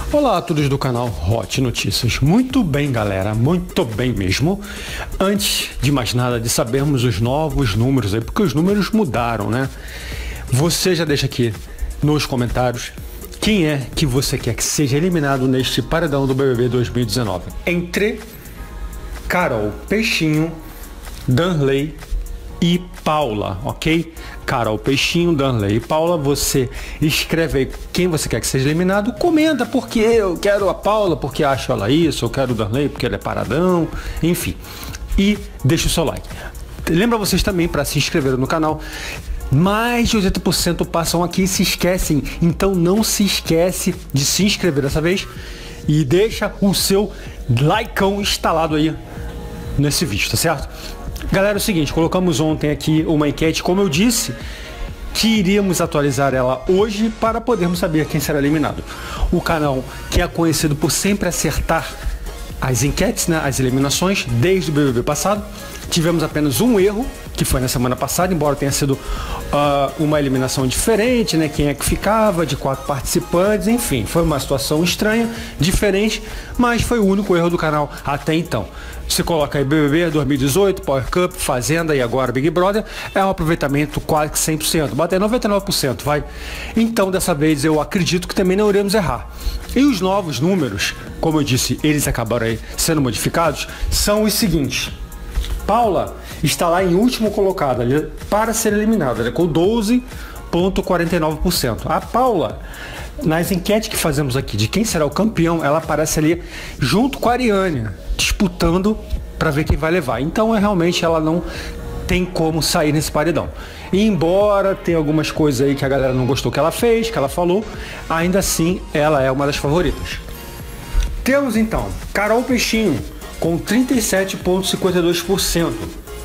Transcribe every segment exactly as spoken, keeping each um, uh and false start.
Olá a todos do canal Hot Notícias. Muito bem, galera, muito bem mesmo. Antes de mais nada, de sabermos os novos números aí, porque os números mudaram, né? Você já deixa aqui nos comentários quem é que você quer que seja eliminado neste paredão do B B B dois mil e dezenove. Entre Carol, Peixinho, Danley e Paula, ok? Carol, Peixinho, Danley e Paula, você escreve aí quem você quer que seja eliminado, comenta porque eu quero a Paula porque acho ela isso, eu quero o Danley porque ele é paradão, enfim. E deixa o seu like. Lembra vocês também para se inscrever no canal. Mais de oitenta por cento passam aqui e se esquecem, então não se esquece de se inscrever dessa vez e deixa o seu likeão instalado aí nesse vídeo, tá certo? Galera, é o seguinte, colocamos ontem aqui uma enquete, como eu disse, que iríamos atualizar ela hoje para podermos saber quem será eliminado. O canal que é conhecido por sempre acertar as enquetes, né, as eliminações, desde o B B B passado, tivemos apenas um erro, que foi na semana passada, embora tenha sido uh, uma eliminação diferente, né, quem é que ficava, de quatro participantes, enfim, foi uma situação estranha, diferente, mas foi o único erro do canal até então. Você coloca aí B B B dois mil e dezoito, Power Cup, Fazenda e agora Big Brother, é um aproveitamento quase que cem por cento, bate noventa e nove por cento, vai. Então dessa vez eu acredito que também não iremos errar. E os novos números, como eu disse, eles acabaram aí sendo modificados, são os seguintes. Paula está lá em último colocado ali, para ser eliminada, né, com doze vírgula quarenta e nove por cento. A Paula, nas enquetes que fazemos aqui de quem será o campeão, ela aparece ali junto com a Ariane, disputando para ver quem vai levar. Então é realmente ela não tem como sair nesse paredão. E embora tenha algumas coisas aí que a galera não gostou que ela fez, que ela falou, ainda assim ela é uma das favoritas. Temos então Carol Peixinho com trinta e sete vírgula cinquenta e dois por cento.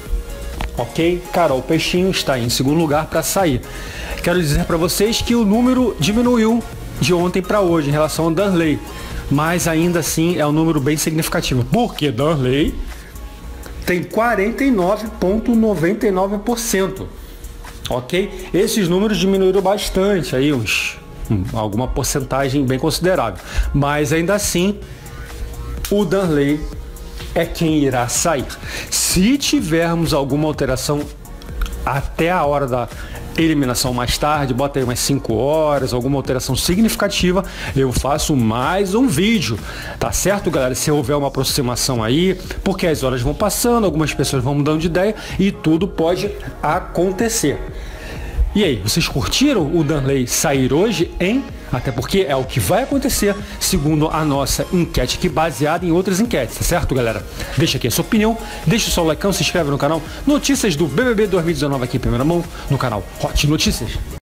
Ok? Carol Peixinho está em segundo lugar para sair. Quero dizer para vocês que o número diminuiu de ontem para hoje em relação ao Danley, mas ainda assim é um número bem significativo, porque Danley tem quarenta e nove vírgula noventa e nove por cento. Ok? Esses números diminuíram bastante, aí uns, alguma porcentagem bem considerável, mas ainda assim o Danley é quem irá sair. Se tivermos alguma alteração até a hora da eliminação mais tarde, bota aí umas cinco horas, alguma alteração significativa, eu faço mais um vídeo, tá certo, galera? Se houver uma aproximação aí, porque as horas vão passando, algumas pessoas vão mudando de ideia e tudo pode acontecer. E aí, vocês curtiram o Danley sair hoje, hein? Até porque é o que vai acontecer, segundo a nossa enquete aqui, baseada em outras enquetes, tá certo, galera? Deixa aqui a sua opinião, deixa o seu like, se inscreve no canal Notícias do B B B dois mil e dezenove aqui em primeira mão, no canal Hot Notícias.